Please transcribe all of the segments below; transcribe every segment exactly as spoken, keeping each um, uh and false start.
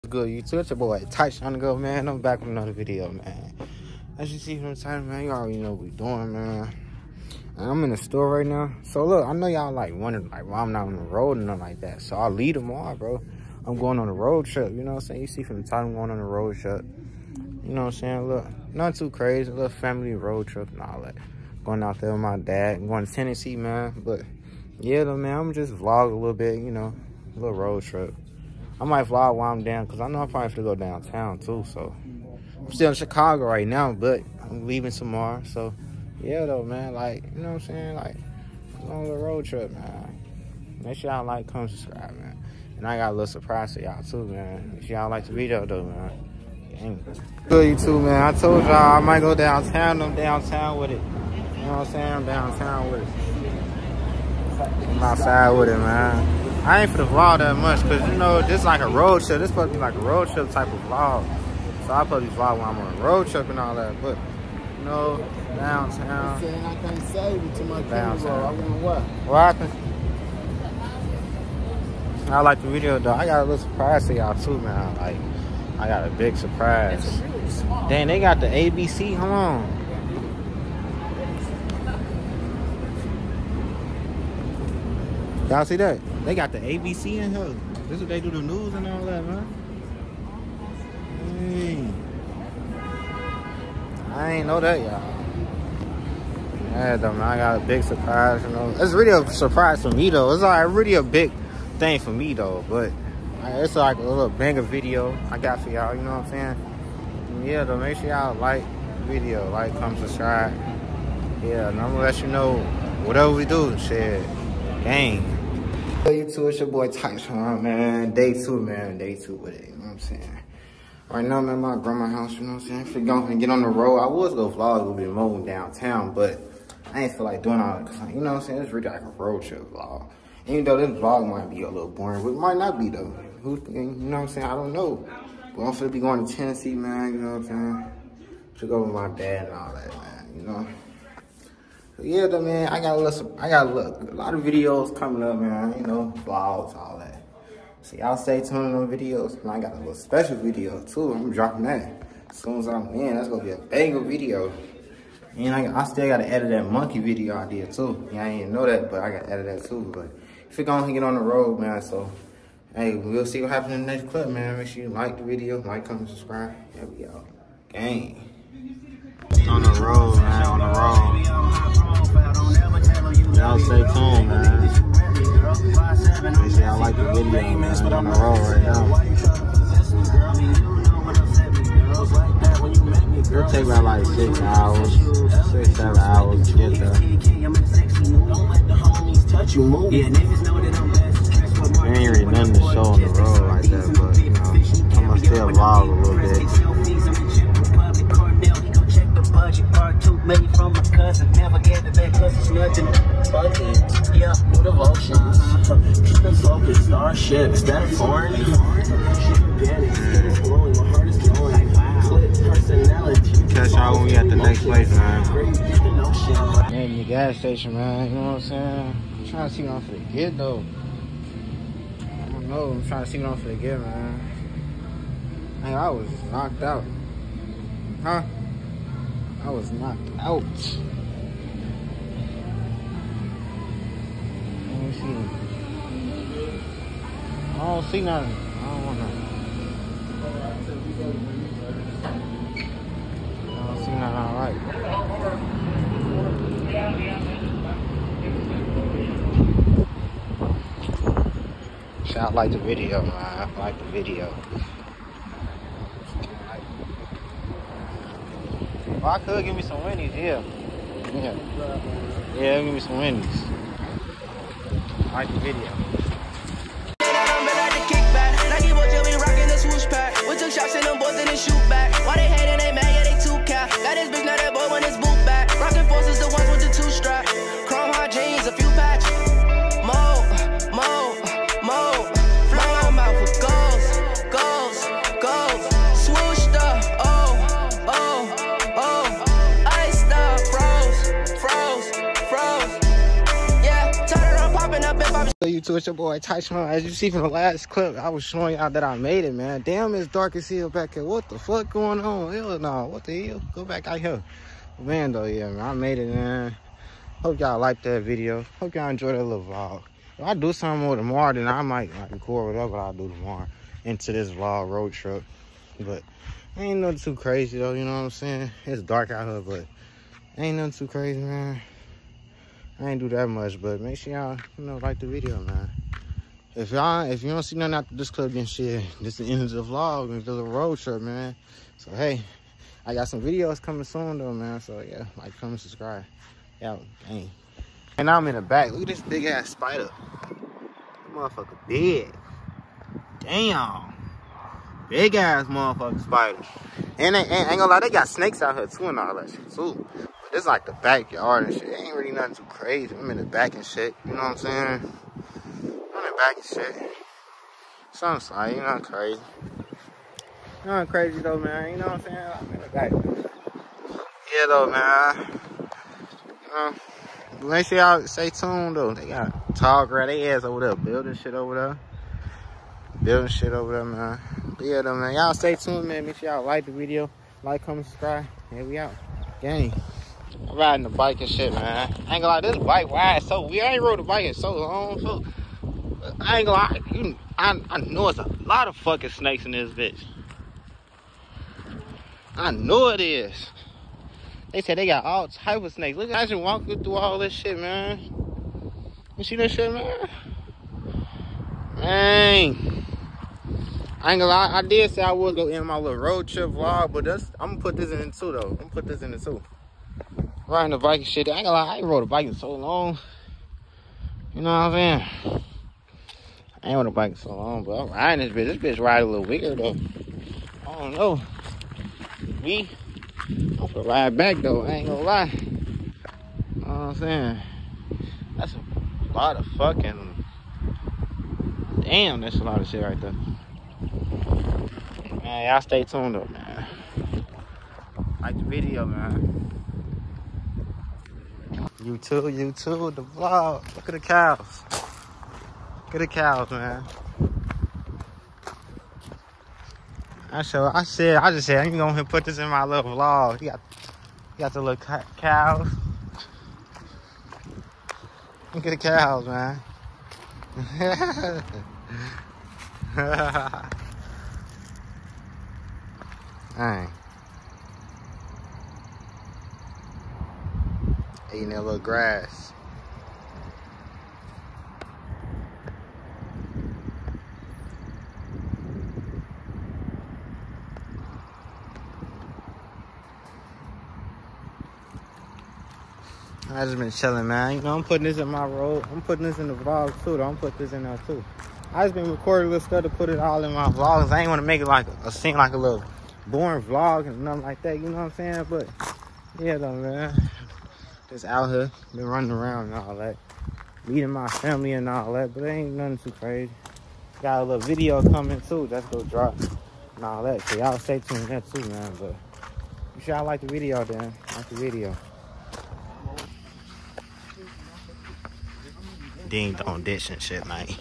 Good YouTube, it's your boy Tyson Go, man. I'm back with another video, man. As you see from the title, man, you already know what we doing, man. And I'm in the store right now. So look, I know y'all like wondering like why I'm not on the road and nothing like that. So I'll leave tomorrow, bro. I'm going on a road trip, you know what I'm saying? You see from the title, I'm going on a road trip. You know what I'm saying? Look, not too crazy, a little family road trip and all that. Going out there with my dad, going to Tennessee, man. But yeah, though, man, I'm just vlog a little bit, you know, a little road trip. I might vlog while I'm down, because I know I probably have to go downtown, too, so. I'm still in Chicago right now, but I'm leaving tomorrow, so. Yeah, though, man, like, you know what I'm saying? Like, I'm on a little road trip, man. Make sure y'all like, comment, subscribe, man. And I got a little surprise for y'all, too, man. Make sure y'all like the video, though, man. Dang. Good, you too, man. I told y'all I might go downtown. I'm downtown with it. You know what I'm saying? I'm downtown with it. I'm outside with it, man. I ain't for the vlog that much, because, you know, this is like a road trip. This supposed to be like a road trip type of vlog. So I'll probably vlog when I'm on a road trip and all that. But, you know, downtown. I'm saying I can't save it to my camera. I mean, what? What happened? I like the video, though. I got a little surprise for y'all, too, man. Like, I got a big surprise. Dang, they got the A B C. Hold on. Y'all see that? They got the A B C in here. This is what they do the news and all that, man. Hey. I ain't know that, y'all. Yeah, though, man. I got a big surprise, you know. It's really a surprise for me, though. It's like really a big thing for me, though. But it's like a little banger video I got for y'all, you know what I'm saying? And yeah, though, make sure y'all like the video. Like, comment, subscribe. Yeah, and I'm gonna let you know whatever we do, shit. Gang. Hey YouTube, it's your boy Tyson, man. Day two, man. Day two with it, you know what I'm saying? Right now I'm at my grandma's house, you know what I'm saying? If you're going to get on the road, I was going to vlog a little bit more downtown, but I ain't feel like doing all that, cause, you know what I'm saying? It's really like a road trip vlog. Even though this vlog might be a little boring, but it might not be, though. Who, you know what I'm saying? I don't know. But I'm finna be going to Tennessee, man, you know what I'm saying? To go with my dad and all that, man, you know? Yeah, though, man, I got a little, I got a, little, a lot of videos coming up, man. You know, vlogs, all that. So y'all stay tuned on videos. And I got a little special video too. I'm dropping that as soon as I'm in. That's gonna be a banger video. And I, I still gotta edit that monkey video I did too. Yeah, I didn't know that, but I gotta edit that too. But if you're gonna get on the road, man, so hey, we'll see what happens in the next clip, man. Make sure you like the video, like, comment, subscribe. There we go. Gang. On the road, man, on the road. Y'all stay tuned, man. Make sure y'all like the video, man. We're on the road right now. It'll take about like six hours, six, seven hours to get there. There ain't really nothing to show on the road like that, but, you know, I'm gonna still vlog a little bit. Made from my cousin, never gave it back cause it's nothing but it. Yeah, with devotion. Keep it focused, starship, instead of foreign. Catch y'all when we at the next place, man. Man, the gas station, man, you know what I'm saying? I'm trying to see what I'm finna get, though. I don't know, I'm trying to see what I'm finna get, man. Man, I was knocked out. Huh? I was knocked out. Let me see. I don't see nothing. I don't want nothing. I don't see nothing alright. Shout like the video, man. I like the video. Well, I could give me some Wendy's, yeah. Yeah. Yeah, give me some Wendy's. I like the video. We took shots in them boys and then shoot back. Why they hating, they mad, yeah, they too cap. Got this bitch, now that boy when it's boot back. Rockin' forces, the ones with the two strap. Chrome hot jeans, a few patches. Mo, mo, mo. Flow my mouth with goals, goals, goals. Swoosh stuff, oh, oh. Oh, iced up, froze, froze, froze. Yeah, turn it on, popping up if I'm. YouTube? It's your boy Tyson. As you see from the last clip, I was showing y'all that I made it, man. Damn, it's dark as hell back here. What the fuck going on? Hell no. What the hell? Go back out here. Man, though, yeah, man. I made it, man. Hope y'all liked that video. Hope y'all enjoyed that little vlog. If I do something more tomorrow, then I might like, record whatever I'll do tomorrow into this vlog road trip. But ain't nothing too crazy, though. You know what I'm saying? It's dark out here, but ain't nothing too crazy, man. I ain't do that much, but make sure y'all, you know, like the video, man. If y'all, if you don't see nothing after this clip, then shit, this is the end of the vlog and the road trip, man. So hey, I got some videos coming soon though, man. So yeah, like, comment, subscribe. Yeah, dang. And now I'm in the back. Look at this big ass spider. That motherfucker big. Damn. Big ass motherfucking spider. And they ain't, ain't gonna lie, they got snakes out here too and all that shit too. This like the backyard and shit. It ain't really nothing too crazy. I'm in the back and shit. You know what I'm saying? I'm in the back and shit. Something's like, you know, crazy. You know, crazy though, man. You know what I'm saying? I'm in the back. Yeah, though, man. Uh, make sure y'all stay tuned though. They got tall grass. They ass over there building shit over there. Building shit over there, man. But yeah, though, man. Y'all stay tuned, man. Make sure y'all like the video. Like, comment, subscribe. Here we out. Gang. I'm riding the bike and shit, man. I ain't gonna lie, this bike ride so weird. I ain't rode a bike in so long, so I ain't gonna lie. You, I, I know it's a lot of fucking snakes in this bitch. I know it is. They said they got all type of snakes. Look, I just walking through all this shit, man. You see that shit, man? Man. I ain't gonna lie, I did say I would go end my little road trip vlog, but that's, I'm gonna put this in it too, though. I'm gonna put this in it too. Riding the bike and shit. I ain't gonna lie, I ain't rode a bike in so long. You know what I'm saying? I ain't rode a bike in so long, but I'm riding this bitch. This bitch ride a little weird, though. I don't know. Me? I'm gonna ride back, though. I ain't gonna lie. You know what I'm saying? That's a lot of fucking... Damn, that's a lot of shit right there. Man, y'all stay tuned up, man. Like the video, man. You too, you too, the vlog. Look at the cows. Look at the cows, man. I show, I said, I just said, I'm gonna put this in my little vlog. You got, you got the little cows. Look at the cows, man. Dang. Eating that little grass. I just been chilling, man. You know, I'm putting this in my road. I'm putting this in the vlog too, though. I'm putting this in there too. I just been recording little stuff to put it all in my vlogs. I ain't want to make it like a, a seem like a little boring vlog and nothing like that. You know what I'm saying? But yeah, though, man. Just out here, been running around and all that. Meeting my family and all that, but it ain't nothing too crazy. Got a little video coming too, that's gonna drop and all that. So y'all stay tuned to that too, man. But you sure y'all like the video then. Like the video. Ding dong ditch and shit, man.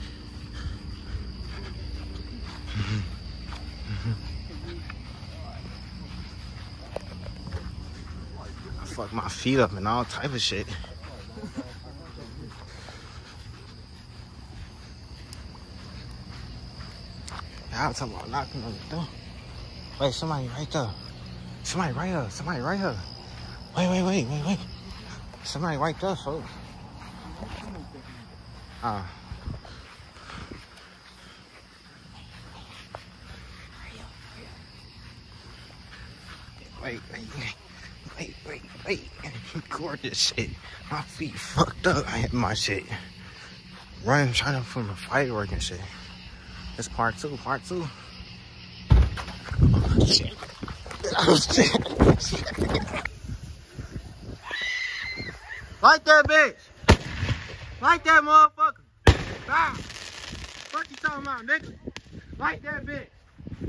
Fuck my feet up and all type of shit. Y'all talking about knocking on the door. Wait, somebody right there. Somebody right here. Somebody right here. Wait, wait, wait, wait, wait. Somebody right there, folks. Ah. Wait, wait, wait. Wait, wait, wait. Record this shit. My feet fucked up. I hit my shit. Running, trying to film a firework and shit. It's part two, part two. Oh, shit. Oh, shit. Like that bitch. Like that motherfucker. Bye. Fuck you talking about, nigga? Like that bitch.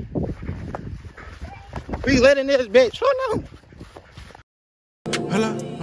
We letting this bitch. Who knew? Hello.